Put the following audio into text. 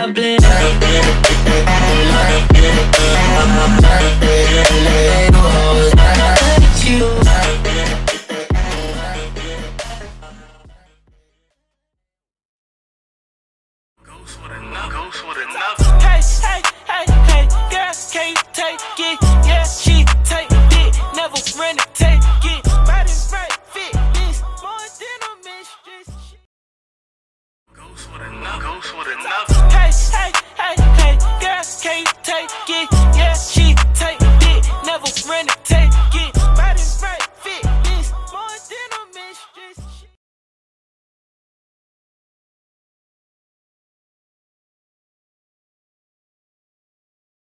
goblin. Ghost with another. Hey, hey, hey, hey, girl, can't take it.